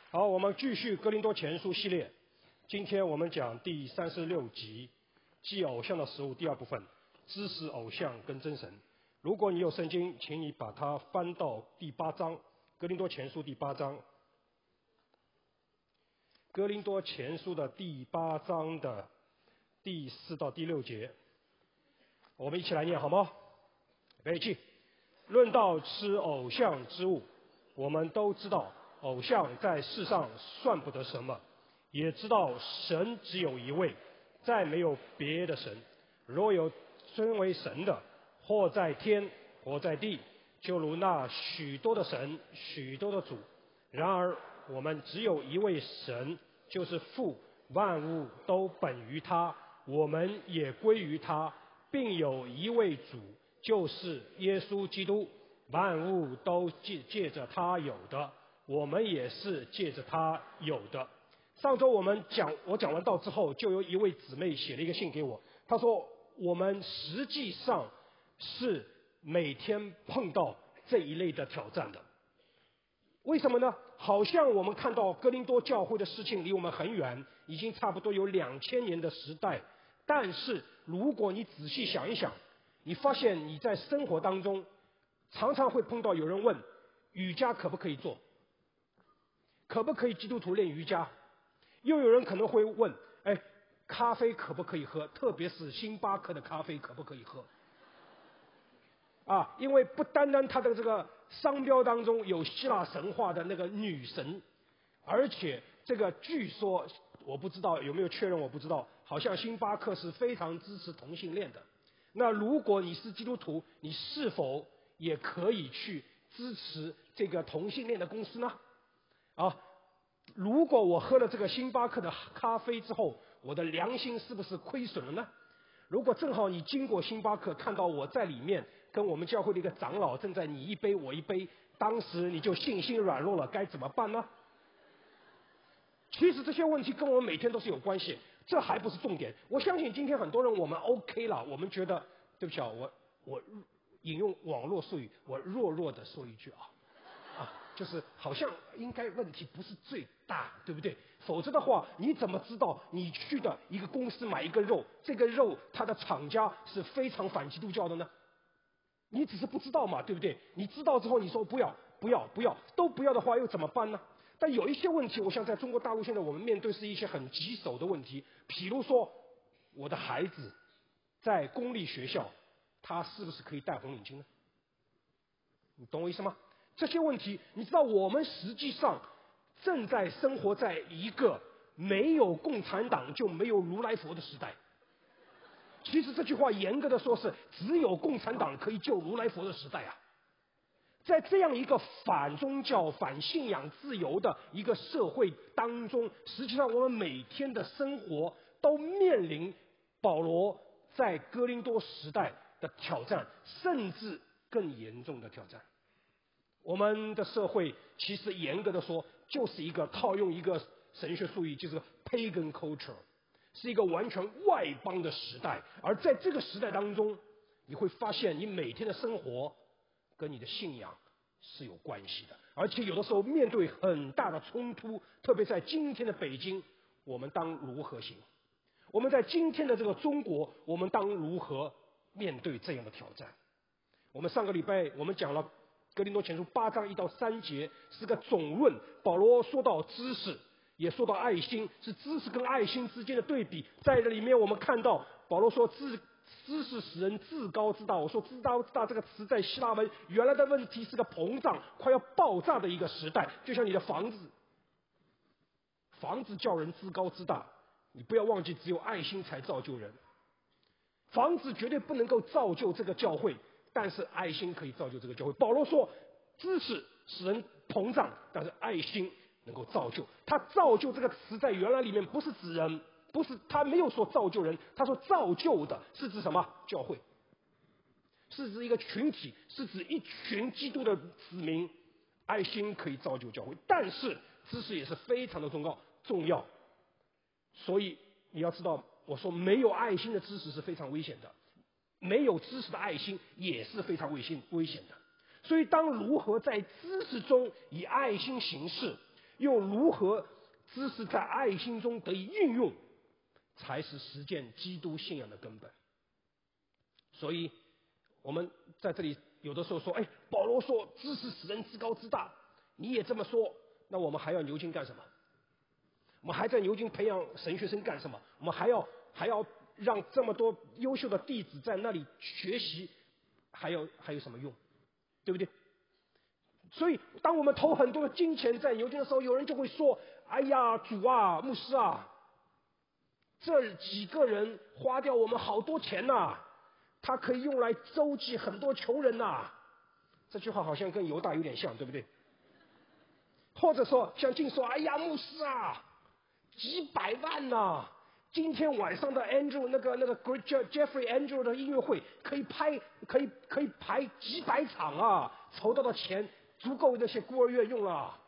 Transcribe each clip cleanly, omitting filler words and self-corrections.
好，我们继续哥林多前书系列，今天我们讲第36集，祭偶像的食物第二部分，支持偶像跟真神。如果你有圣经，请你把它翻到第8章，哥林多前书第8章，哥林多前书的第8章的第4到第6节，我们一起来念好吗？预备起。论到吃偶像之物，我们都知道偶像在世上算不得什么，也知道神只有一位，再没有别的神。若有尊为神的，或在天，或在地，就如那许多的神，许多的主。然而我们只有一位神，就是父，万物都本于他，我们也归于他，并有一位主，就是耶稣基督。万物都借着他有的，我们也是借着他有的。上周我讲完道之后，就有一位姊妹写了一个信给我，她说我们实际上是每天碰到这一类的挑战的。为什么呢？好像我们看到哥林多教会的事情离我们很远，已经差不多有2000年的时代，但是如果你仔细想一想，你发现你在生活当中常常会碰到有人问瑜伽可不可以做，可不可以基督徒练瑜伽？又有人可能会问，咖啡可不可以喝？特别是星巴克的咖啡可不可以喝？因为不单单它的这个商标当中有希腊神话的那个女神，而且这个据说我不知道有没有确认，我不知道，好像星巴克是非常支持同性恋的。那如果你是基督徒，你是否也可以去支持这个同性恋的公司呢？如果我喝了这个星巴克的咖啡之后，我的良心是不是亏损了呢？如果正好你经过星巴克，看到我在里面跟我们教会的一个长老正在你一杯我一杯，当时你就信心软弱了，该怎么办呢？其实这些问题跟我们每天都是有关系，这还不是重点。我相信今天很多人我们 OK 了，我们觉得对不起我引用网络术语，我弱的说一句就是好像应该问题不是最大，对不对？否则的话，你怎么知道你去的一个公司买一个肉，这个肉它的厂家是非常反基督教的呢？你只是不知道嘛，对不对？你知道之后你说不要，都不要的话又怎么办呢？但有一些问题，我想在中国大陆现在我们面对是一些很棘手的问题，比如说我的孩子在公立学校，他是不是可以戴红领巾呢？你懂我意思吗？这些问题，你知道我们实际上正在生活在一个没有共产党就没有如来佛的时代。其实这句话严格的说是只有共产党可以救如来佛的时代啊。在这样一个反宗教、反信仰自由的一个社会当中，实际上我们每天的生活都面临保罗在哥林多时代的挑战，甚至更严重的挑战。我们的社会其实严格的说，就是一个套用一个神学术语，就是 pagan culture， 是一个完全外邦的时代。而在这个时代当中，你会发现你每天的生活跟你的信仰是有关系的，而且有的时候面对很大的冲突，特别在今天的北京，我们当如何行？我们在今天的这个中国，我们当如何面对这样的挑战？我们上个礼拜我们讲了哥林多前书8章1到3节，是个总论。保罗说到知识，也说到爱心，是知识跟爱心之间的对比。在这里面我们看到保罗说知识使人自高自大。我说自高自大这个词在希腊文原来的问题是个膨胀快要爆炸的一个时代，就像你的房子叫人自高自大，你不要忘记只有爱心才造就人。房子绝对不能够造就这个教会，但是爱心可以造就这个教会。保罗说知识使人膨胀，但是爱心能够造就。他造就这个词在原来里面不是指人，不是，他没有说造就人，他说造就的是指什么？教会，是指一个群体，是指一群基督的子民。爱心可以造就教会，但是知识也是非常的重要。所以你要知道，我说没有爱心的知识是非常危险的，没有知识的爱心也是非常危险的。所以当如何在知识中以爱心行事， 又如何知识在爱心中得以运用，才是实践基督信仰的根本。所以我们在这里有的时候说，保罗说知识使人自高自大，你也这么说，那我们还要牛津干什么？我们还在牛津培养神学生干什么？我们还要让这么多优秀的弟子在那里学习，还有什么用？对不对？所以当我们投很多的金钱在牛津的时候，有人就会说，哎呀，主啊，牧师啊，这几个人花掉我们好多钱呐，他可以用来周济很多穷人呐。这句话好像跟犹大有点像，对不对？或者说像静说，哎呀，牧师啊，几百万呐，今天晚上的 Andrew 那个 Jeffrey Andrew 的音乐会可以排几百场啊，筹到的钱足够那些孤儿院用了。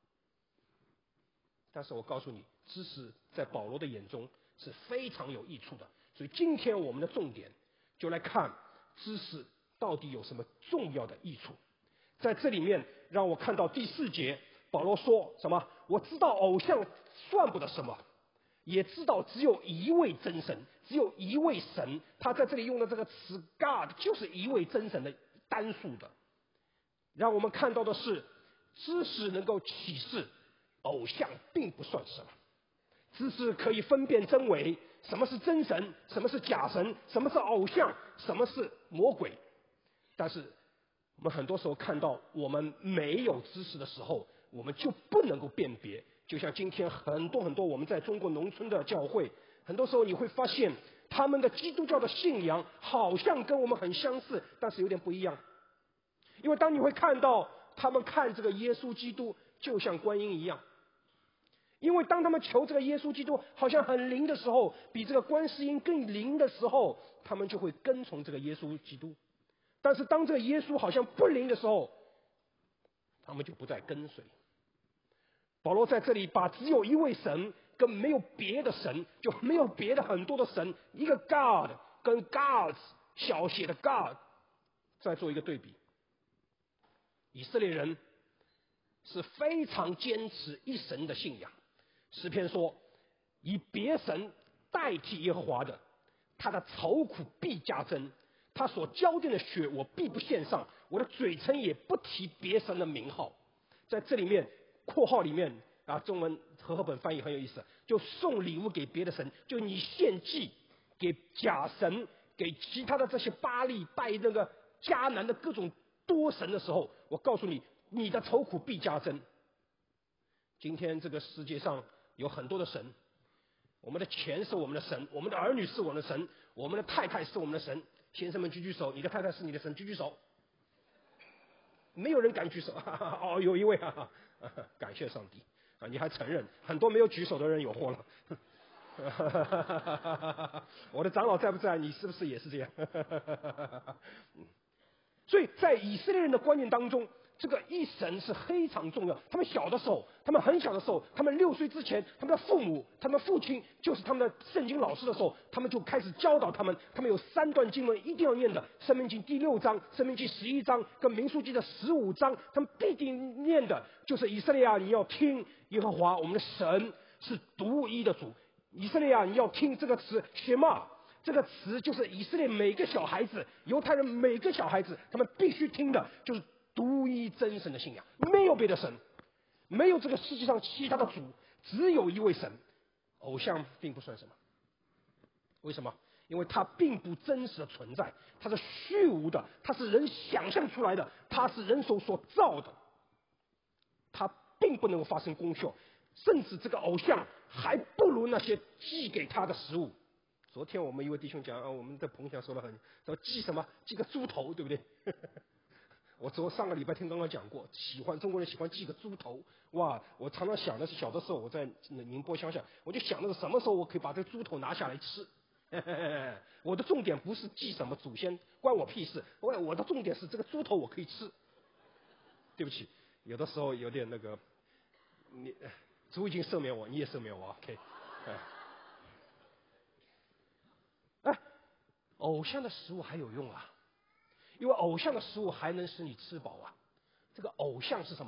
但是我告诉你，知识在保罗的眼中是非常有益处的。所以今天我们的重点就来看知识到底有什么重要的益处。在这里面让我看到第4节，保罗说什么？我知道偶像算不得什么，也知道只有一位真神，只有一位神。他在这里用的这个词 God 就是一位真神的单数的。让我们看到的是，知识能够启示，偶像并不算什么。知识可以分辨真伪，什么是真神，什么是假神，什么是偶像，什么是魔鬼。但是我们很多时候看到我们没有知识的时候，我们就不能够辨别。就像今天很多我们在中国农村的教会，很多时候你会发现他们的基督教的信仰好像跟我们很相似，但是有点不一样。因为当你会看到他们看这个耶稣基督就像观音一样，因为当他们求这个耶稣基督好像很灵的时候，比这个观世音更灵的时候，他们就会跟从这个耶稣基督。但是当这个耶稣好像不灵的时候，他们就不再跟随。保罗在这里把只有一位神跟没有别的神，就没有别的很多的神，一个 God 跟 Gods 小写的 God 再做一个对比。以色列人是非常坚持一神的信仰。诗篇说，以别神代替耶和华的，他的愁苦必加增，他所浇奠的血我必不献上，我的嘴唇也不提别神的名号。在这里面括号里面啊，中文和合本翻译很有意思，就送礼物给别的神，就你献祭给假神，给其他的这些巴力拜那个迦南的各种多神的时候，我告诉你，你的愁苦必加增。今天这个世界上有很多的神，我们的钱是我们的神，我们的儿女是我们的神，我们的太太是我们的神。先生们举举手，你的太太是你的神，举举手。没有人敢举手，哦，有一位，感谢上帝啊！你还承认，很多没有举手的人有祸了。我的长老在不在？你是不是也是这样？所以在以色列人的观念当中，这个一神是非常重要。他们小的时候，他们很小的时候，他们6岁之前，他们的父母、他们的父亲就是他们的圣经老师的时候，他们就开始教导他们。他们有3段经文一定要念的：申命记第6章、申命记11章跟民数记的15章，他们必定念的就是以色列啊，你要听耶和华我们的神是独一的主。以色列啊，你要听这个词Shema。这个词就是以色列每个小孩子，犹太人每个小孩子，他们必须听的就是独一真神的信仰，没有别的神，没有这个世界上其他的主，只有一位神。偶像并不算什么，为什么？因为它并不真实的存在，它是虚无的，它是人想象出来的，它是人手所造的，它并不能够发生功效，甚至这个偶像还不如那些寄给他的食物。昨天我们一位弟兄讲我们的彭翔说了说寄什么？寄个猪头，对不对？我上个礼拜天刚刚讲过，中国人喜欢寄个猪头。哇！我常常想的是，小的时候我在宁波乡下，我就想的是什么时候我可以把这个猪头拿下来吃。我的重点不是祭什么祖先，关我屁事。我的重点是这个猪头我可以吃。对不起，有的时候有点那个，主已经赦免我，你也赦免我 ，OK。偶像的食物还有用啊，因为偶像的食物还能使你吃饱啊。这个偶像是什么？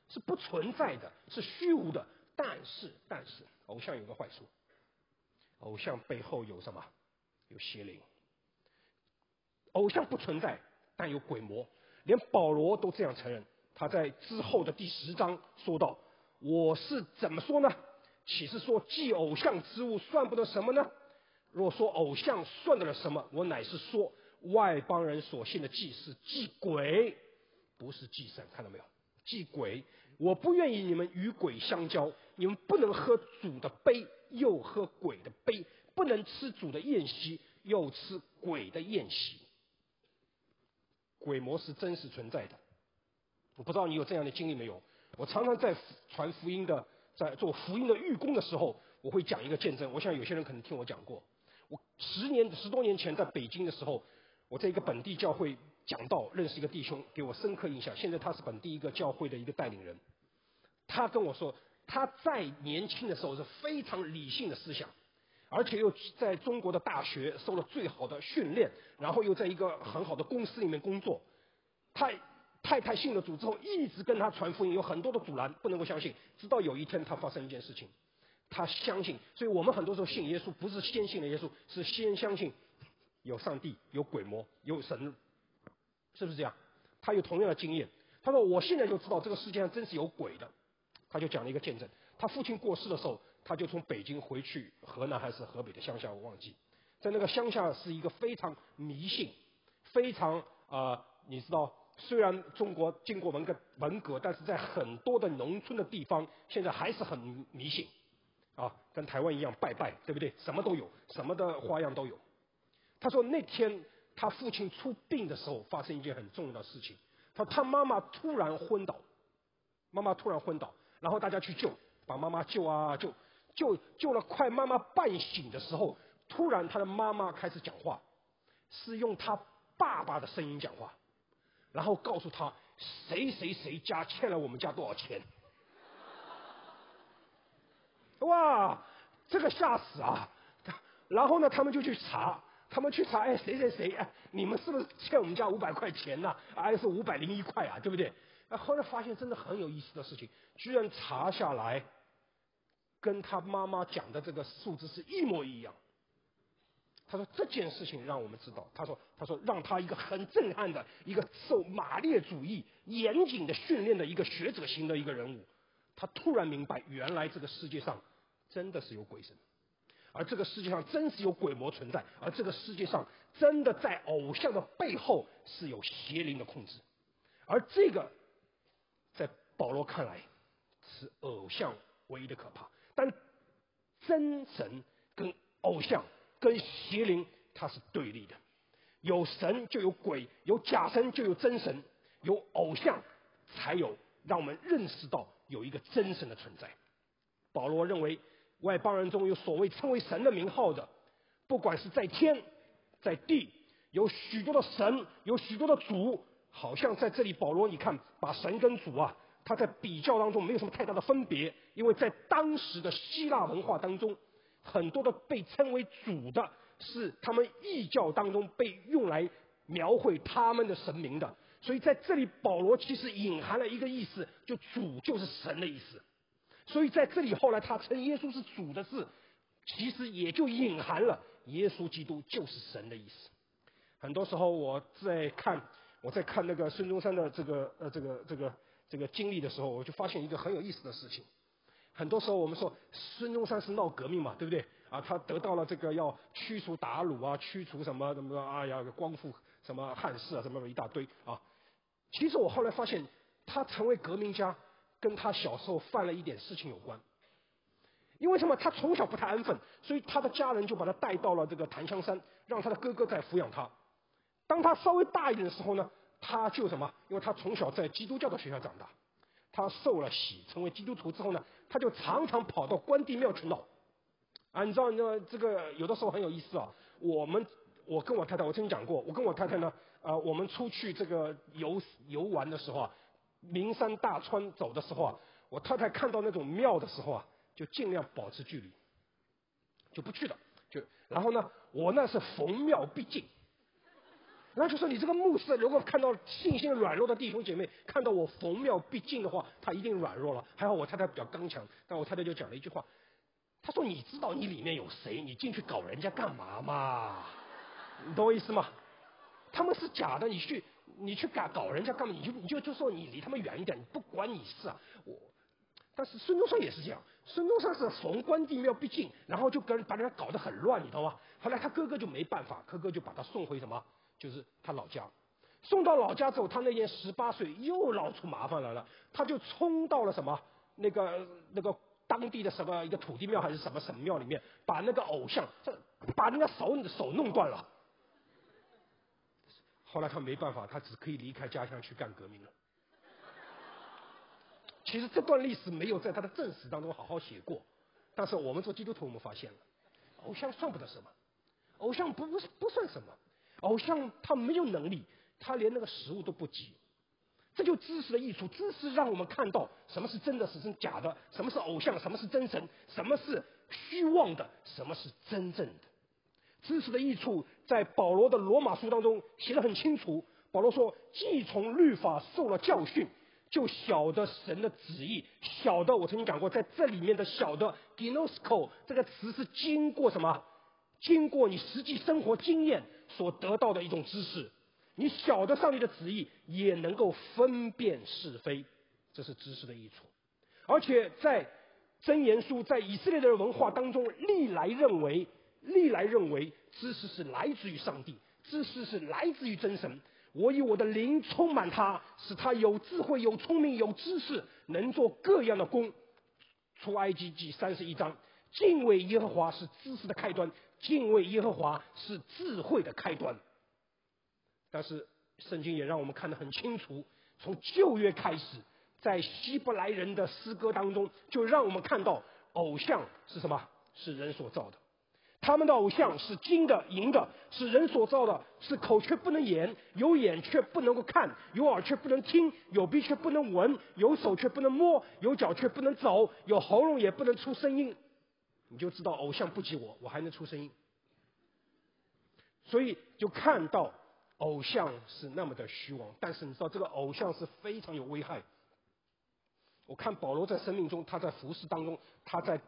是不存在的，是虚无的。但是，偶像有个坏处，偶像背后有什么？有邪灵。偶像不存在，但有鬼魔，连保罗都这样承认。他在之后的第10章说道：“我是怎么说呢？岂是说祭偶像之物算不得什么呢？若说偶像算得了什么，我乃是说外邦人所信的祭是祭鬼，不是祭神。看到没有？祭鬼。我不愿意你们与鬼相交，你们不能喝主的杯，又喝鬼的杯，不能吃主的宴席，又吃鬼的宴席。”鬼魔是真实存在的。我不知道你有这样的经历没有？我常常在传福音的，在做福音的预工的时候，我会讲一个见证。我想有些人可能听我讲过。我10多年前在北京的时候，我在一个本地教会讲道，认识一个弟兄，给我深刻印象。现在他是本地一个教会的一个带领人。他跟我说，他在年轻的时候是非常理性的思想，而且又在中国的大学受了最好的训练，然后又在一个很好的公司里面工作。他太太信了主之后，一直跟他传福音，有很多的阻拦，不能够相信。直到有一天，他发生一件事情，他相信。所以我们很多时候信耶稣，不是先信了耶稣，是先相信有上帝、有鬼魔、有神，是不是这样？他有同样的经验。他说：“我现在就知道这个世界上真是有鬼的。”他就讲了一个见证。他父亲过世的时候，他就从北京回去河南还是河北的乡下，我忘记。在那个乡下是一个非常迷信，非常你知道。虽然中国经过文革，但是在很多的农村的地方，现在还是很迷信，跟台湾一样拜拜，对不对？什么都有，什么的花样都有。他说那天他父亲出殡的时候，发生一件很重要的事情。他妈妈突然昏倒，然后大家去救，把妈妈救了快妈妈半醒的时候，突然他的妈妈开始讲话，是用他爸爸的声音讲话。然后告诉他谁家欠了我们家多少钱。哇，这个吓死啊！然后呢，他们就去查，哎，谁，哎，你们是不是欠我们家500块钱呢？还是501块啊，对不对？后来发现真的很有意思的事情，居然查下来，跟他妈妈讲的这个数字是一模一样。他说这件事情让我们知道，他说让他一个很震撼的一个受马列主义严谨的训练的一个学者型的一个人物，他突然明白，原来这个世界上真的是有鬼神，而这个世界上真是有鬼魔存在，而这个世界上真的在偶像的背后是有邪灵的控制，而这个在保罗看来是偶像唯一的可怕，但真神跟偶像跟邪灵它是对立的，有神就有鬼，有假神就有真神，有偶像才有让我们认识到有一个真神的存在。保罗认为外邦人中有所谓称为神的名号的，不管是在天在地，有许多的神，有许多的主，好像在这里保罗你看把神跟主他在比较当中没有什么太大的分别，因为在当时的希腊文化当中，很多的被称为主的是他们异教当中被用来描绘他们的神明的，所以在这里保罗其实隐含了一个意思，就主就是神的意思。所以在这里后来他称耶稣是主的字，其实也就隐含了耶稣基督就是神的意思。很多时候我在看那个孙中山的这个经历的时候，我就发现一个很有意思的事情。很多时候我们说孙中山是闹革命嘛，对不对？他得到了这个要驱除鞑虏驱除什么要光复什么汉室什么一大堆其实我后来发现，他成为革命家跟他小时候犯了一点事情有关。因为什么？他从小不太安分，所以他的家人就把他带到了这个檀香山，让他的哥哥在抚养他。当他稍微大一点的时候呢，他就什么？因为他从小在基督教的学校长大，他受了洗，成为基督徒之后呢，他就常常跑到关帝庙去闹。你知道这个有的时候很有意思我跟我太太，我曾经讲过，我跟我太太呢，我们出去这个游玩的时候名山大川走的时候我太太看到那种庙的时候就尽量保持距离，就不去了。然后呢，我那是逢庙必进。 那就说你这个牧师如果看到信心软弱的弟兄姐妹，看到我逢庙必进的话，他一定软弱了。还好我太太比较刚强，但我太太就讲了一句话，她说你知道你里面有谁，你进去搞人家干嘛嘛？你懂我意思吗？他们是假的，你去搞人家干嘛？你就说你离他们远一点，不关你事啊。但是孙中山也是这样，孙中山是逢关帝庙必进，然后就把人家搞得很乱，你知道吗？后来他哥哥就没办法，哥哥就把他送回什么，就是他老家。送到老家之后，他那年18岁又闹出麻烦来了，他就冲到了什么那个当地的什么一个土地庙还是什么神庙里面，把那个偶像把人家手弄断了。后来他没办法，他只可以离开家乡去干革命了。其实这段历史没有在他的正史当中好好写过，但是我们做基督徒我们发现了，偶像算不得什么，偶像不算什么，偶像他没有能力，他连那个食物都不及。这就知识的益处，知识让我们看到什么是真的，什么是假的，什么是偶像，什么是真神，什么是虚妄的，什么是真正的。知识的益处在保罗的罗马书当中写得很清楚。保罗说，既从律法受了教训，就晓得神的旨意。晓得，我曾经讲过，在这里面的晓得 ginosko 这个词是经过什么？经过你实际生活经验所得到的一种知识。你晓得上帝的旨意，也能够分辨是非，这是知识的益处。而且在箴言书，在以色列的文化当中，历来认为知识是来自于上帝，知识是来自于真神。我以我的灵充满他，使他有智慧、有聪明、有知识，能做各样的工。出埃及记31章，敬畏耶和华是知识的开端，敬畏耶和华是智慧的开端。但是圣经也让我们看得很清楚，从旧约开始，在希伯来人的诗歌当中，就让我们看到偶像是什么？是人所造的。他们的偶像是金的、银的，是人所造的，是口却不能言，有眼却不能够看，有耳却不能听，有鼻却不能闻，有手却不能摸，有脚却不能走，有喉咙也不能出声音。你就知道偶像不及我还能出声音。所以就看到偶像是那么的虚妄，但是你知道这个偶像是非常有危害。我看保罗在生命中，他在服事当中，他在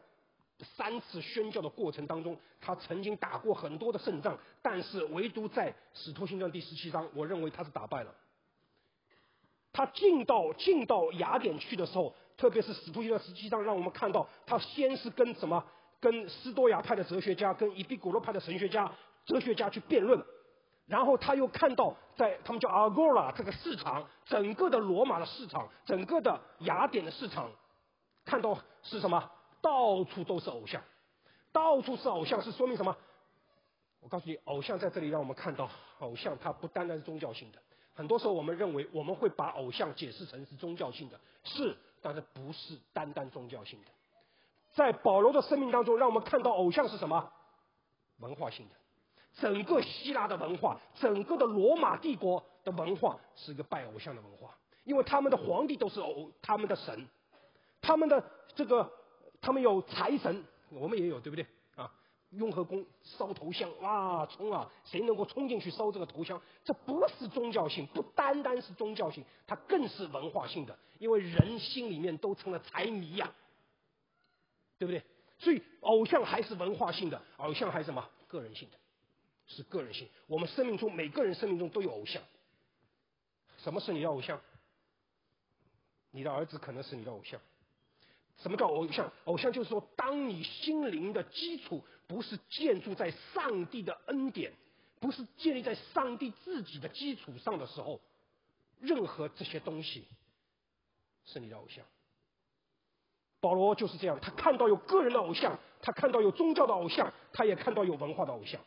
3次宣教的过程当中，他曾经打过很多的胜仗，但是唯独在使徒行传第17章，我认为他是打败了。他进到雅典去的时候，特别是使徒行传17章，让我们看到他先是跟斯多亚派的哲学家，跟伊壁古罗派的哲学家去辩论，然后他又看到在他们叫 Agora 这个市场，整个的罗马的市场，整个的雅典的市场，看到是什么？到处都是偶像，到处是偶像，是说明什么？我告诉你，偶像在这里让我们看到，偶像它不单单是宗教性的。很多时候我们认为我们会把偶像解释成是宗教性的，是，但是不是单单宗教性的。在保罗的生命当中，让我们看到偶像是什么？文化性的。整个希腊的文化，整个的罗马帝国的文化是一个拜偶像的文化，因为他们的皇帝都是他们的神，他们有财神，我们也有，对不对啊？雍和宫烧头香，哇，谁能够冲进去烧这个头香？这不是宗教性，不单单是宗教性，它更是文化性的，因为人心里面都成了财迷呀，对不对？所以偶像还是文化性的，偶像还是什么？个人性的，是个人性。我们生命中每个人生命中都有偶像。什么是你的偶像？你的儿子可能是你的偶像。什么叫偶像？偶像就是说，当你心灵的基础不是建筑在上帝的恩典，不是建立在上帝自己的基础上的时候，任何这些东西是你的偶像。保罗就是这样，他看到有个人的偶像，他看到有宗教的偶像，他也看到有文化的偶像。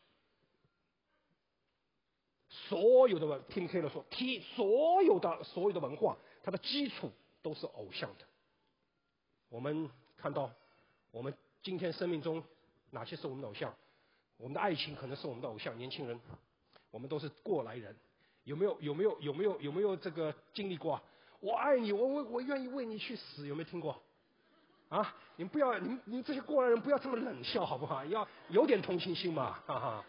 所有的听 K 了说，所有的文化，它的基础都是偶像的。我们看到，我们今天生命中哪些是我们的偶像？我们的爱情可能是我们的偶像。年轻人，我们都是过来人，有没有这个经历过？我爱你，我愿意为你去死，有没有听过？啊，你们这些过来人不要这么冷笑好不好？要有点同情心嘛，哈哈。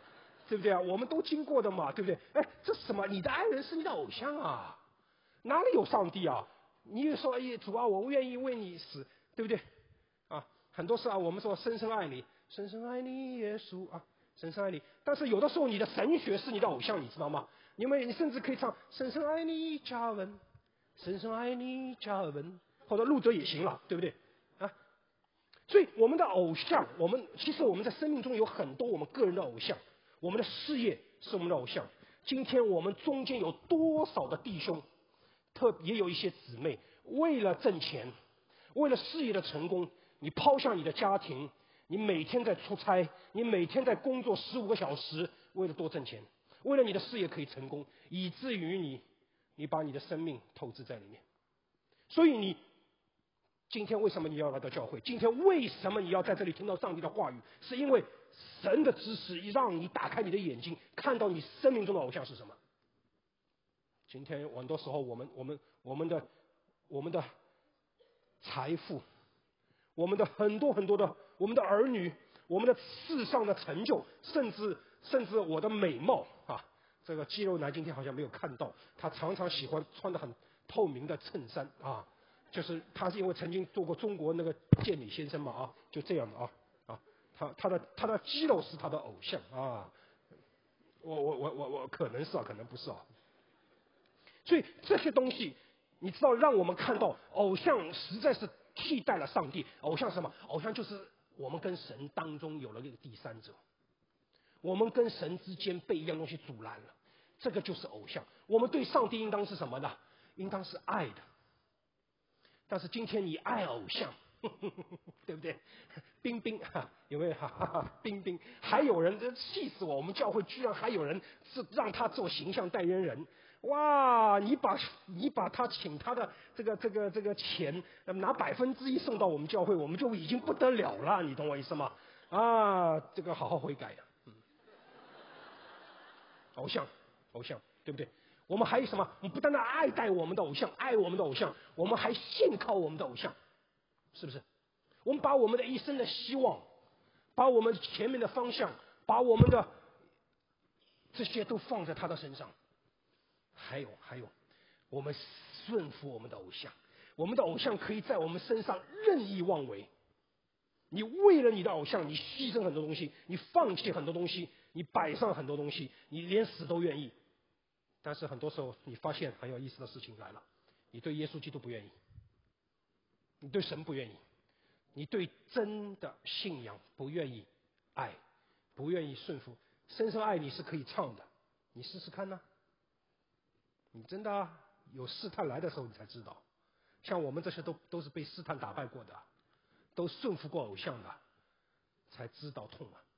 对不对啊？我们都经过的嘛，对不对？哎，这是什么？你的爱人是你的偶像啊，哪里有上帝啊？你说哎，主啊，我愿意为你死，对不对？啊，很多时候我们说深深爱你，深深爱你，耶稣啊，深深爱你。但是有的时候你的神学是你的偶像，你知道吗？你甚至可以唱深深爱你加尔文，深深爱你加尔文，或者路德也行了，对不对？啊，所以我们的偶像，其实我们在生命中有很多我们个人的偶像，我们的事业是我们的偶像。今天我们中间有多少的弟兄，也有一些姊妹，为了挣钱，为了事业的成功，你抛下你的家庭，你每天在出差，你每天在工作15个小时，为了多挣钱，为了你的事业可以成功，以至于你把你的生命透支在里面。所以今天为什么你要来到教会？今天为什么你要在这里听到上帝的话语？是因为神的知识让你打开你的眼睛，看到你生命中的偶像是什么。今天很多时候，我们的财富，我们的很多的我们的儿女，我们的世上的成就，甚至我的美貌啊，这个肌肉男今天好像没有看到，他常常喜欢穿得很透明的衬衫啊，就是他是因为曾经做过中国那个健美先生嘛啊，就这样的啊，他的肌肉是他的偶像啊，我可能是啊，可能不是啊。所以这些东西，你知道，让我们看到偶像实在是替代了上帝。偶像是什么？偶像就是我们跟神当中有了一个第三者，我们跟神之间被一样东西阻拦了，这个就是偶像。我们对上帝应当是什么呢？应当是爱的。但是今天你爱偶像，对不对？冰冰有没有？冰冰，还有人气死我！我们教会居然还有人是让他做形象代言人。哇！你把他请他的这个钱拿1%送到我们教会，我们就已经不得了了，你懂我意思吗？啊，这个好好悔改呀！偶像，对不对？我们还有什么？我们不单单爱戴我们的偶像，爱我们的偶像，我们还信靠我们的偶像，是不是？我们把我们的一生的希望，把我们前面的方向，把我们的这些都放在他的身上。还有，我们顺服我们的偶像，我们的偶像可以在我们身上任意妄为。你为了你的偶像，你牺牲很多东西，你放弃很多东西，你摆上很多东西，你连死都愿意。但是很多时候，你发现很有意思的事情来了：你对耶稣基督不愿意，你对神不愿意，你对真的信仰不愿意爱，不愿意顺服。深深爱你是可以唱的，你试试看呢？你真的有试探来的时候，你才知道。像我们这些都是被试探打败过的，都顺服过偶像的，才知道痛啊！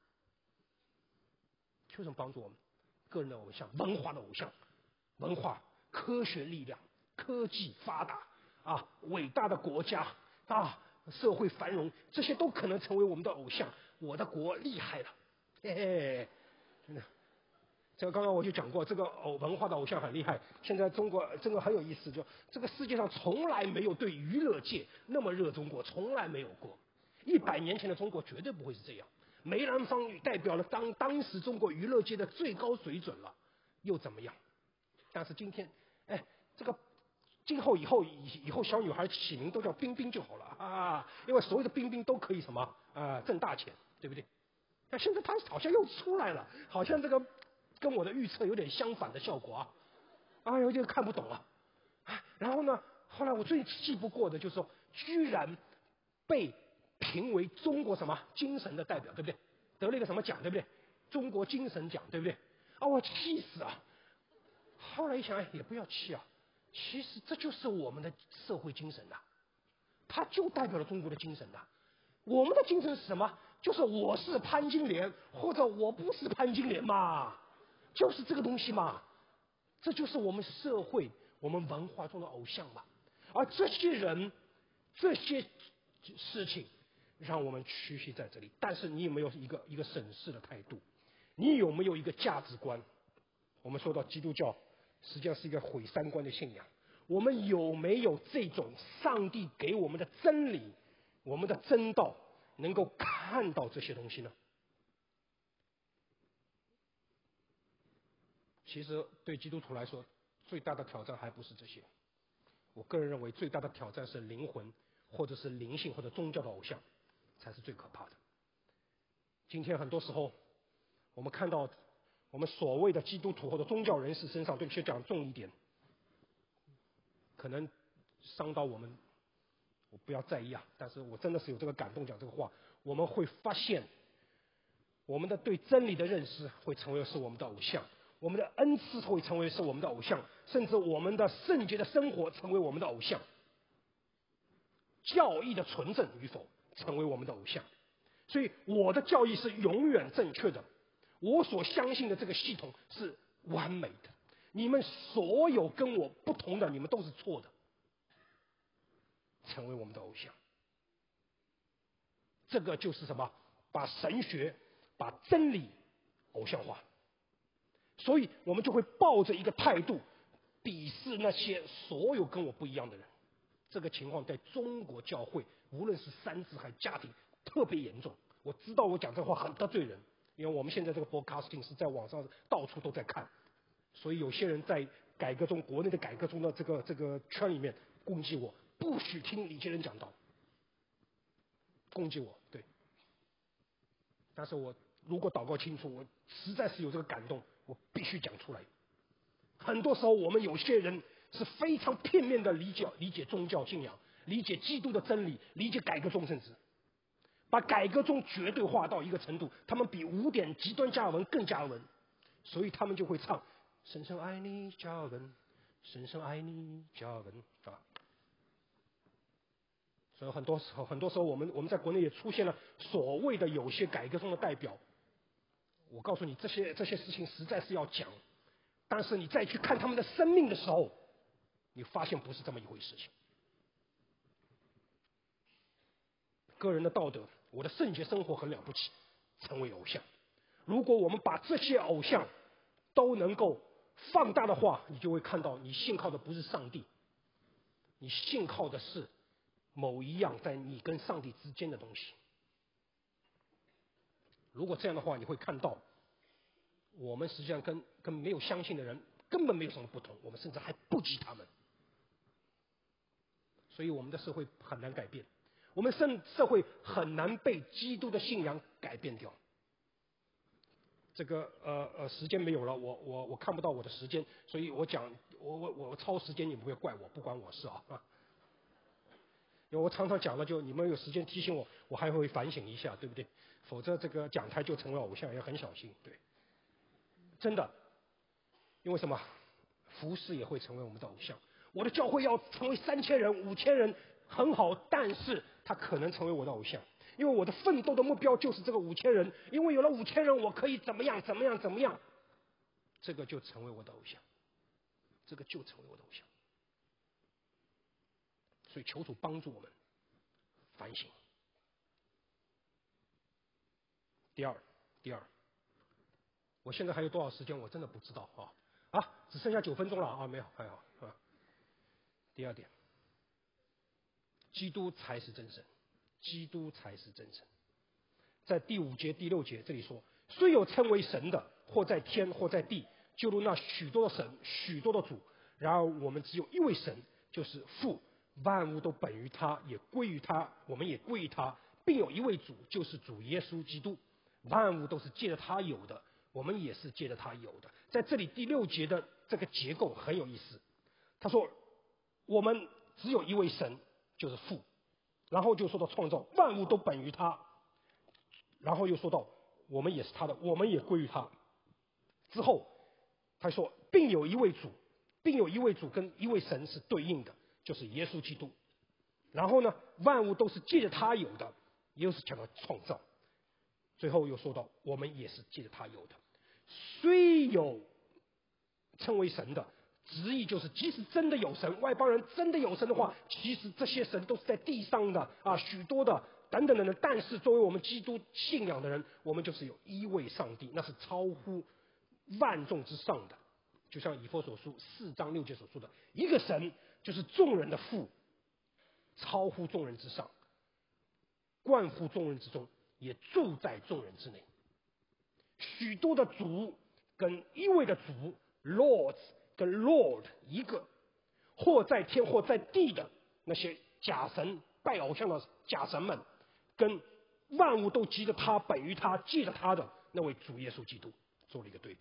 求神帮助我们，个人的偶像，文化的偶像，文化、科学力量、科技发达啊，伟大的国家啊，社会繁荣，这些都可能成为我们的偶像。我的国厉害了，嘿嘿，真的。这个刚刚我就讲过，这个文化的偶像很厉害。现在中国这个很有意思，就这个世界上从来没有对娱乐界那么热衷过，从来没有过。100年前的中国绝对不会是这样。梅兰芳代表了当时中国娱乐界的最高水准了，又怎么样？但是今天，哎，这个以后小女孩起名都叫冰冰就好了啊，因为所有的冰冰都可以什么挣大钱，对不对？但现在它好像又出来了，好像这个跟我的预测有点相反的效果啊！哎呦，就看不懂啊！然后呢，后来我最气不过的就是说，居然被评为中国什么精神的代表，对不对？得了一个什么奖，对不对？中国精神奖，对不对？啊，我气死啊！后来一想，也不要气啊，其实这就是我们的社会精神呐，它就代表了中国的精神呐。我们的精神是什么？就是我是潘金莲，或者我不是潘金莲嘛，就是这个东西嘛。这就是我们社会、我们文化中的偶像嘛。而这些人、这些事情，让我们屈膝在这里。但是你有没有一个审视的态度？你有没有一个价值观？我们说到基督教，实际上是一个毁三观的信仰。我们有没有这种上帝给我们的真理？我们的真道能够看到这些东西呢？ 其实对基督徒来说，最大的挑战还不是这些。我个人认为，最大的挑战是灵魂，或者是灵性或者宗教的偶像，才是最可怕的。今天很多时候，我们看到我们所谓的基督徒或者宗教人士身上，对不起，讲重一点，可能伤到我们，我不要在意啊。但是我真的是有这个感动讲这个话，我们会发现，我们的对真理的认识会成为是我们的偶像。我们的恩赐会成为是我们的偶像，甚至我们的圣洁的生活成为我们的偶像，教义的纯正与否成为我们的偶像。所以我的教义是永远正确的，我所相信的这个系统是完美的，你们所有跟我不同的，你们都是错的，成为我们的偶像。这个就是什么？把神学、把真理偶像化。所以我们就会抱着一个态度，鄙视那些所有跟我不一样的人。这个情况在中国教会，无论是三字还家庭，特别严重。我知道我讲这话很得罪人，因为我们现在这个 broadcasting 是在网上到处都在看，所以有些人在改革中，国内的改革中的这个圈里面攻击我，不许听李杰人讲道，攻击我，对。但是我如果祷告清楚，我实在是有这个感动，我必须讲出来。很多时候我们有些人是非常片面的理解宗教信仰，理解基督的真理，理解改革宗，甚至把改革宗绝对化到一个程度，他们比5点极端加尔文更加尔文，所以他们就会唱深深爱你加尔文，深深爱你加尔文啊。所以很多时候我们在国内也出现了所谓的有些改革宗的代表。我告诉你，这些事情实在是要讲，但是你再去看他们的生命的时候，你发现不是这么一回事情。个人的道德，我的圣洁生活很了不起，成为偶像。如果我们把这些偶像都能够放大的话，你就会看到你信靠的不是上帝，你信靠的是某一样在你跟上帝之间的东西。如果这样的话，你会看到我们实际上跟没有相信的人根本没有什么不同，我们甚至还不及他们。所以我们的社会很难改变，我们社会很难被基督的信仰改变掉。这个时间没有了，我看不到我的时间，所以我讲我超时间，你不会怪我，不关我事啊。因为我常常讲了，就你们有时间提醒我，我还会反省一下，对不对？否则这个讲台就成了偶像，要很小心。对，真的，因为什么？服饰也会成为我们的偶像。我的教会要成为3000人、5000人，很好，但是它可能成为我的偶像，因为我的奋斗的目标就是这个5000人，因为有了5000人，我可以怎么样，这个就成为我的偶像，这个就成为我的偶像。所以求主帮助我们反省。第二，我现在还有多少时间？我真的不知道啊，只剩下9分钟了啊，没有，还好啊。第二点，基督才是真神，基督才是真神。在第5节、第6节这里说，虽有称为神的，或在天，或在地，就如那许多的神、许多的主，然而我们只有一位神，就是父，万物都本于他，也归于他，我们也归于他，并有一位主，就是主耶稣基督。万物都是借着他有的，我们也是借着他有的。在这里第6节的这个结构很有意思，他说我们只有一位神，就是父，然后就说到创造，万物都本于他，然后又说到我们也是他的，我们也归于他。之后他说并有一位主跟一位神是对应的，就是耶稣基督。然后呢，万物都是借着他有的，又是讲到创造。最后又说到我们也是借着他有的。虽有称为神的，直译就是即使真的有神，外邦人真的有神的话，其实这些神都是在地上的许多的等等的。但是作为我们基督信仰的人，我们就是有一位上帝，那是超乎万众之上的。就像以弗所书4章6节所说的，一个神就是众人的父，超乎众人之上，冠乎众人之中，也住在众人之内。许多的主跟一位的主 ，lords 跟 lord 一个，或在天或在地的那些假神拜偶像的假神们，跟万物都藉着他、本于他、借着他的那位主耶稣基督做了一个对比。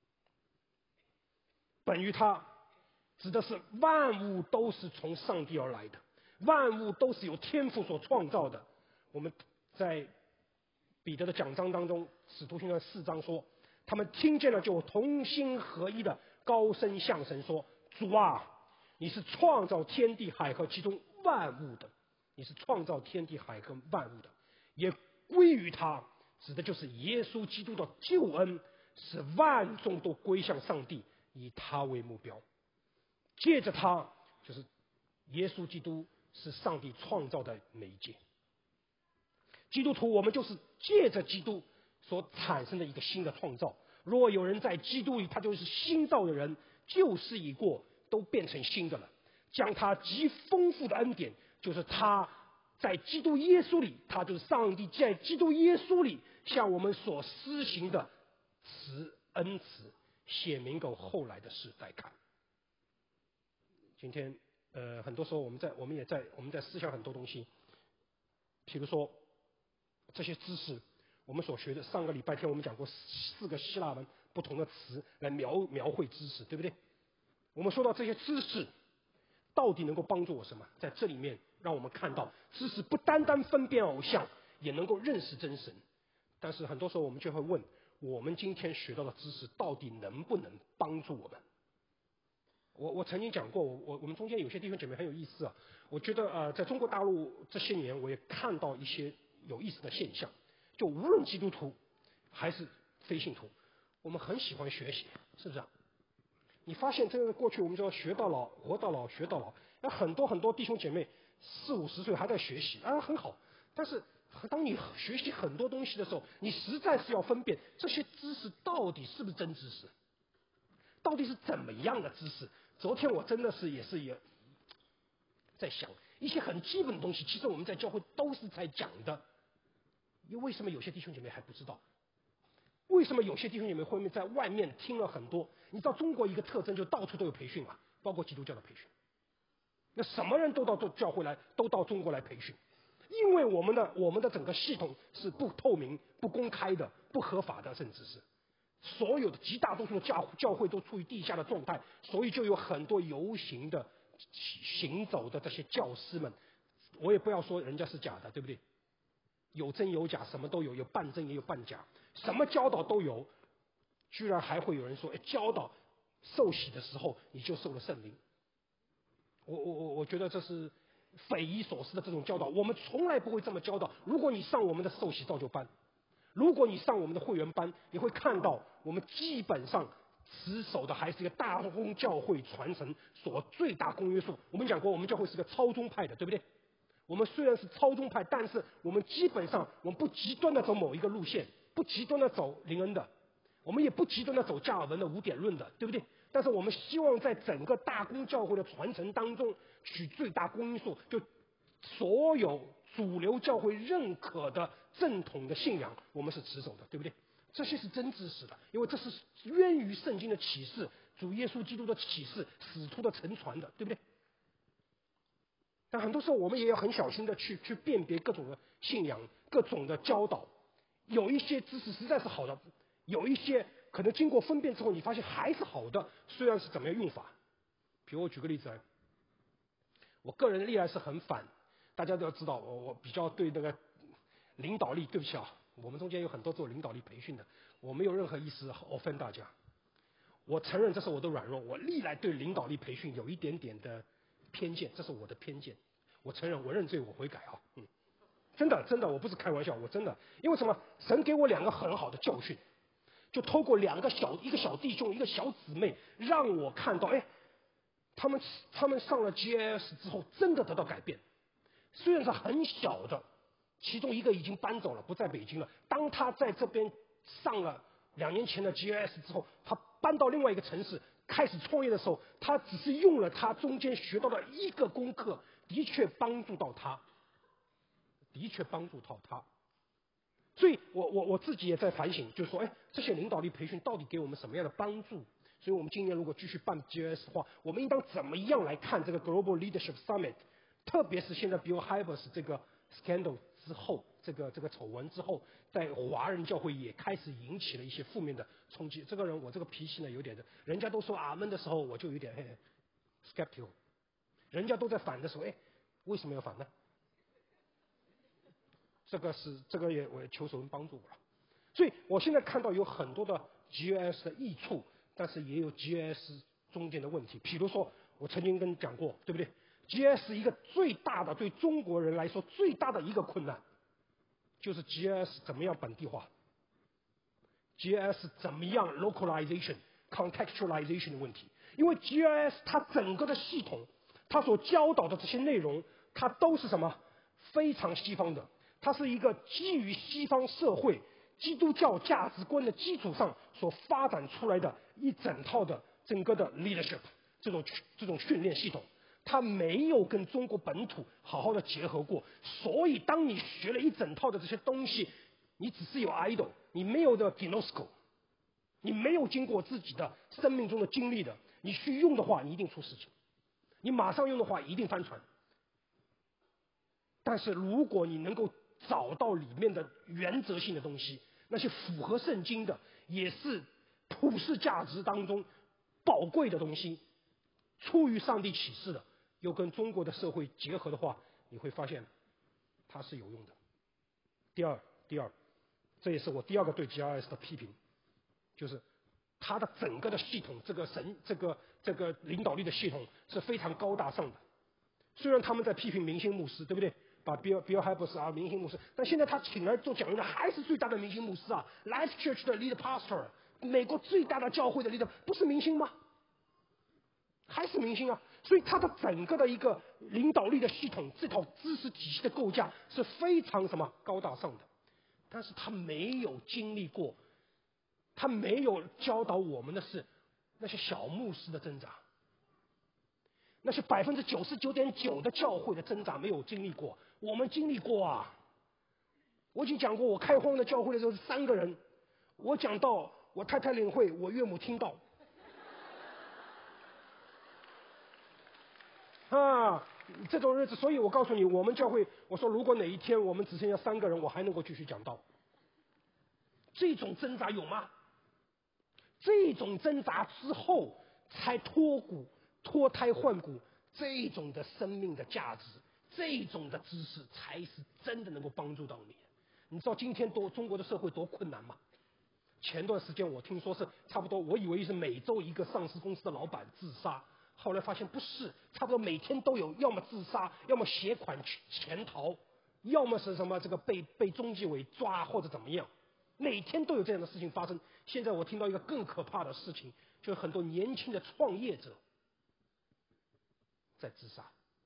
本于他指的是万物都是从上帝而来的，万物都是由天父所创造的。我们在彼得的讲章当中，使徒行传4章说，他们听见了就同心合一的高声向神说：主啊，你是创造天地海和其中万物的，你是创造天地海和万物的，也归于他，指的就是耶稣基督的救恩，使万众都归向上帝，以他为目标。借着他，就是耶稣基督是上帝创造的媒介。基督徒，我们就是借着基督所产生的一个新的创造。若有人在基督里，他就是新造的人，旧事已过，都变成新的了。将他极丰富的恩典，就是他在基督耶稣里，他就是上帝在基督耶稣里向我们所施行的恩慈，写明给后来的世代看。今天很多时候我们在思想很多东西，譬如说这些知识，我们所学的，上个礼拜天我们讲过4个希腊文不同的词来描绘知识，对不对？我们说到这些知识到底能够帮助我什么？在这里面让我们看到，知识不单单分辨偶像，也能够认识真神。但是很多时候我们就会问，我们今天学到的知识到底能不能帮助我们？我曾经讲过，我们中间有些弟兄姐妹很有意思啊。我觉得在中国大陆这些年，我也看到一些有意思的现象。就无论基督徒还是非信徒，我们很喜欢学习，是不是啊？你发现这个过去我们说学到老，活到老，学到老，那很多弟兄姐妹40、50岁还在学习，很好。但是当你学习很多东西的时候，你实在是要分辨这些知识到底是不是真知识，到底是怎么样的知识。昨天我真的是也在想一些很基本的东西，其实我们在教会都是在讲的，为什么有些弟兄姐妹还不知道？为什么有些弟兄姐妹会在外面听了很多？你知道中国一个特征就到处都有培训啊，包括基督教的培训。那什么人都到教会来，都到中国来培训，因为我们的整个系统是不透明、不公开的、不合法的，甚至是所有的极大多数的教会都处于地下的状态，所以就有很多游行的、行走的这些教师们。我也不要说人家是假的，对不对？有真有假，什么都有，有半真也有半假，什么教导都有。居然还会有人说，教导受洗的时候你就受了圣灵。我觉得这是匪夷所思的这种教导，我们从来不会这么教导。如果你上我们的受洗造就班，如果你上我们的会员班，你会看到我们基本上持守的还是一个大公教会传承所最大公约数。我们讲过，我们教会是个超宗派的，对不对？我们虽然是超宗派，但是我们基本上我们不极端的走某一个路线，不极端的走林恩的，我们也不极端的走加尔文的5点论的，对不对？但是我们希望在整个大公教会的传承当中取最大公因数，就所有主流教会认可的正统的信仰，我们是持守的，对不对？这些是真知识的，因为这是源于圣经的启示，主耶稣基督的启示，使徒的承传的，对不对？但很多时候我们也要很小心的去辨别各种的信仰、各种的教导。有一些知识实在是好的，有一些可能经过分辨之后，你发现还是好的，虽然是怎么样用法。比如我举个例子，我个人历来是很反，大家都要知道，我比较对那个领导力，对不起啊，我们中间有很多做领导力培训的，我没有任何意思 offend 大家。我承认这是我的软弱，我历来对领导力培训有一点点的偏见，这是我的偏见。我承认，我认罪，我悔改啊，真的，我不是开玩笑，我真的，因为什么？神给我2个很好的教训，就透过一个小弟兄，一个小姊妹，让我看到，他们上了 GIS 之后，真的得到改变。虽然是很小的，其中一个已经搬走了，不在北京了。当他在这边上了2年前的 GIS 之后，他搬到另外一个城市开始创业的时候，他只是用了他中间学到的一个功课，的确帮助到他。所以我自己也在反省，就是说，这些领导力培训到底给我们什么样的帮助？ 所以我们今年如果继续办 GS 的话，我们应当怎么样来看这个 Global Leadership Summit？ 特别是现在 Bill Hybels 这个 scandal 之后，这个丑闻之后，在华人教会也开始引起了一些负面的冲击。这个人我这个脾气呢有点的，人家都说阿门的时候，我就有点skeptical。人家都在反的时候，为什么要反呢？这个也我求神帮助我了。所以我现在看到有很多的 GS 的益处，但是也有 GS 中间的问题。比如说，我曾经跟你讲过，对不对 ？GS 一个最大的对中国人来说最大的一个困难，就是 GS 怎么样本地化 ，GS 怎么样 localization、contextualization 的问题。因为 GS 它整个的系统，它所教导的这些内容，它都是什么？非常西方的。它是一个基于西方社会基督教价值观的基础上所发展出来的一整套的整个的 leadership 这种训练系统，它没有跟中国本土好好的结合过。所以当你学了一整套的这些东西，你只是有 idol， 你没有的 gnosko， 你没有经过自己的生命中的经历的，你去用的话，你一定出事情。你马上用的话，一定翻船。但是如果你能够找到里面的原则性的东西，那些符合圣经的，也是普世价值当中宝贵的东西，出于上帝启示的，又跟中国的社会结合的话，你会发现它是有用的。第二，这也是我第二个对 GRS 的批评，就是它的整个的系统，这个领导力的系统是非常高大上的。虽然他们在批评明星牧师，对不对？把 Bill Hybels 啊明星牧师，但现在他请来做讲员的还是最大的明星牧师啊 ，Life Church 的 lead pastor， 美国最大的教会的 leader， 不是明星吗？还是明星啊！所以他的整个的一个领导力的系统，这套知识体系的构架是非常什么高大上的，但是他没有经历过，他没有教导我们的是那些小牧师的挣扎。那是99.9%的教会的挣扎没有经历过，我们经历过啊！我已经讲过，我开荒的教会的时候是3个人，我讲到我太太领会，我岳母听到，啊，这种日子，所以我告诉你，我们教会，我说如果哪一天我们只剩下3个人，我还能够继续讲道。这种挣扎有吗？这种挣扎之后才脱胎换骨，这种的生命的价值，这种的知识才是真的能够帮助到你。你知道今天中国的社会多困难吗？前段时间我听说是差不多，我以为是每周一个上市公司的老板自杀，后来发现不是，差不多每天都有，要么自杀，要么携款潜逃，要么是什么这个被中纪委抓或者怎么样，每天都有这样的事情发生。现在我听到一个更可怕的事情，就是很多年轻的创业者在自杀，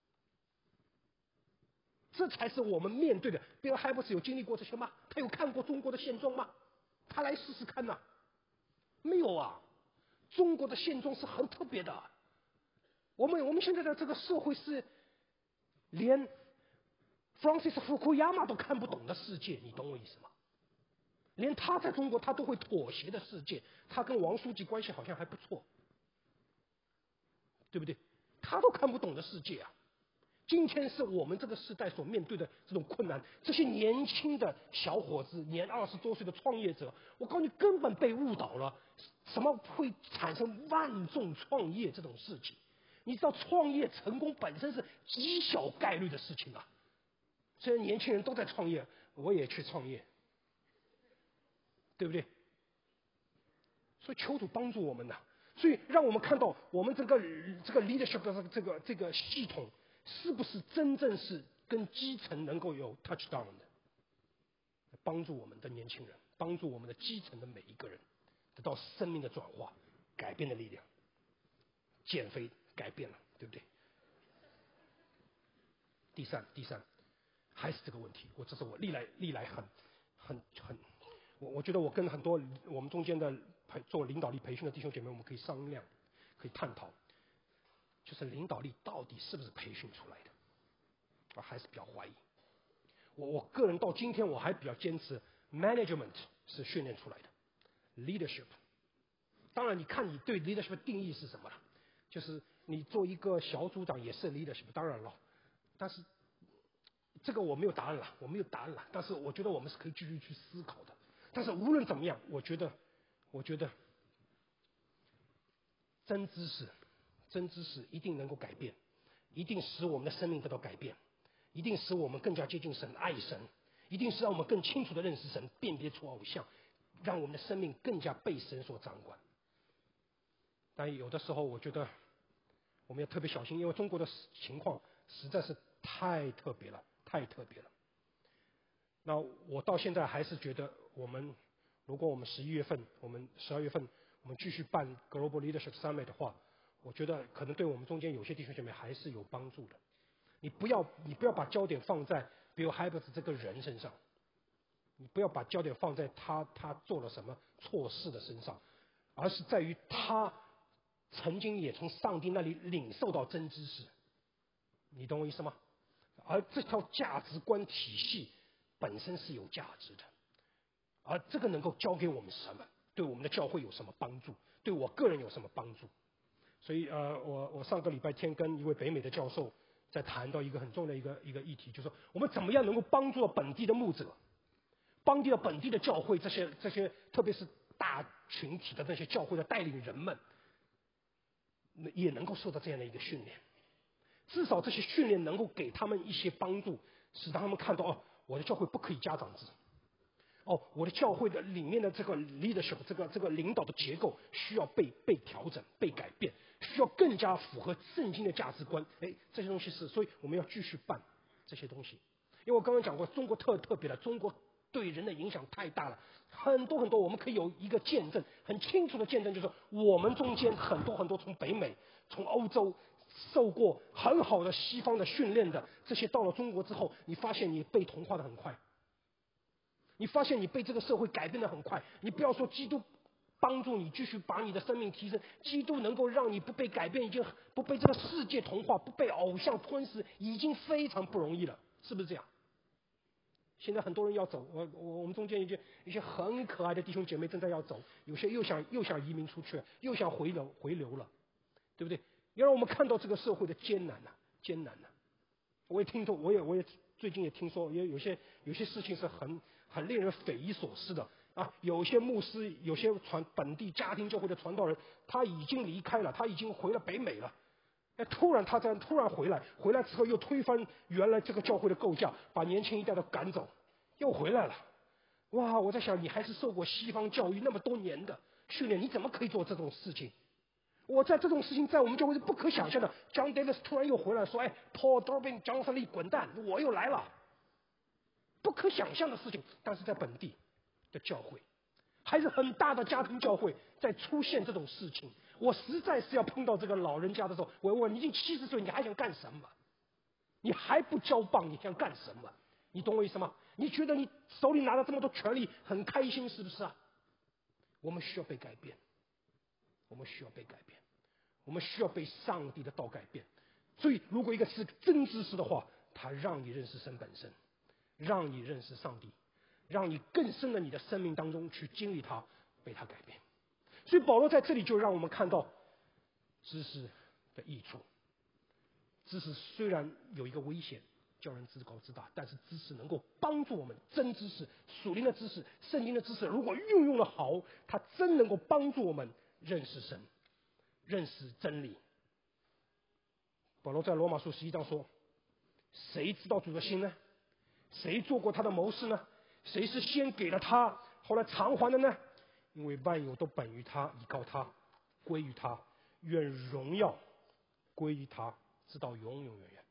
这才是我们面对的。Bill Hybels 有经历过这些吗？他有看过中国的现状吗？他来试试看呐，没有啊。中国的现状是很特别的，我们现在的这个社会是连 Francis Fukuyama 都看不懂的世界，你懂我意思吗？连他在中国他都会妥协的世界，他跟王书记关系好像还不错，对不对？他都看不懂的世界啊！今天是我们这个时代所面对的这种困难，这些年轻的小伙子，年20多岁的创业者，我告诉你，根本被误导了。什么会产生万众创业这种事情？你知道，创业成功本身是极小概率的事情啊。虽然年轻人都在创业，我也去创业，对不对？所以求主帮助我们呐。所以让我们看到我们这个 leadership 的这个系统，是不是真正是跟基层能够有 touchdown 的，帮助我们的年轻人，帮助我们的基层的每一个人得到生命的转化、改变的力量。减肥改变了，对不对？第三，还是这个问题，这是我历来很，我觉得我跟很多我们中间的做领导力培训的弟兄姐妹，我们可以商量，可以探讨，就是领导力到底是不是培训出来的？我还是比较怀疑。我个人到今天我还比较坚持 ，management 是训练出来的 ，leadership 当然，你看你对 leadership 的定义是什么了？就是你做一个小组长也是 leadership， 当然了。但是这个我没有答案了，我没有答案了。但是我觉得我们是可以继续去思考的。但是无论怎么样，我觉得真知识一定能够改变，一定使我们的生命得到改变，一定使我们更加接近神、爱神，一定是让我们更清楚地认识神，辨别出偶像，让我们的生命更加被神所掌管。但有的时候，我觉得我们要特别小心，因为中国的情况实在是太特别了，太特别了。那我到现在还是觉得，如果我们11月份、我们12月份，我们继续办 Global Leadership Summit 的话，我觉得可能对我们中间有些弟兄姐妹还是有帮助的。你不要把焦点放在 Bill Hybels 这个人身上，你不要把焦点放在他做了什么错事的身上，而是在于他曾经也从上帝那里领受到真知识，你懂我意思吗？而这套价值观体系本身是有价值的，而这个能够教给我们什么？对我们的教会有什么帮助？对我个人有什么帮助？所以我上个礼拜天跟一位北美的教授在谈到一个很重要的一个议题，就是说我们怎么样能够帮助本地的牧者，帮助本地的教会这些特别是大群体的那些教会的带领人们，也能够受到这样的一个训练。至少这些训练能够给他们一些帮助，使他们看到我的教会不可以家长制。我的教会的里面的这个 leadership 这个领导的结构需要被调整、被改变，需要更加符合圣经的价值观。这些东西所以我们要继续办这些东西。因为我刚刚讲过，中国特别的，中国对人的影响太大了，很多我们可以有一个见证，很清楚的见证，就是我们中间很多从北美、从欧洲受过很好的西方的训练的这些，到了中国之后，你发现你被同化的很快。你发现你被这个社会改变得很快，你不要说基督帮助你继续把你的生命提升，基督能够让你不被改变，已经不被这个世界同化，不被偶像吞噬，已经非常不容易了，是不是这样？现在很多人要走，我们中间一些很可爱的弟兄姐妹正在要走，有些又想移民出去，又想回流了，对不对？要让我们看到这个社会的艰难呐。我也听说，我也最近也听说，有些事情是很令人匪夷所思的啊！有些牧师，有些本地家庭教会的传道人，他已经离开了，他已经回了北美了。突然回来之后又推翻原来这个教会的构架，把年轻一代都赶走，又回来了。哇！我在想，你还是受过西方教育那么多年的训练，你怎么可以做这种事情？我在这种事情在我们教会是不可想象的。John Davis 突然又回来说：“Paul Durbin、Johnson Lee 滚蛋，我又来了。”不可想象的事情，但是在本地的教会，还是很大的家庭教会，在出现这种事情，我实在是要碰到这个老人家的时候，我问你已经70岁，你还想干什么？你还不交棒，你想干什么？你懂我意思吗？你觉得你手里拿了这么多权力，很开心是不是啊？我们需要被改变，我们需要被改变，我们需要被上帝的道改变。所以，如果一个是真知识的话，它让你认识神本身，让你认识上帝，让你更深的你的生命当中去经历它，被它改变。所以保罗在这里就让我们看到知识的益处。知识虽然有一个危险，叫人自高自大，但是知识能够帮助我们，真知识、属灵的知识、圣经的知识，如果运用的好，它真能够帮助我们认识神，认识真理。保罗在罗马书11章说：“谁知道主的心呢？谁做过他的谋士呢？谁是先给了他，后来偿还的呢？因为万有都本于他，依靠他，归于他，愿荣耀归于他，直到永永远远。”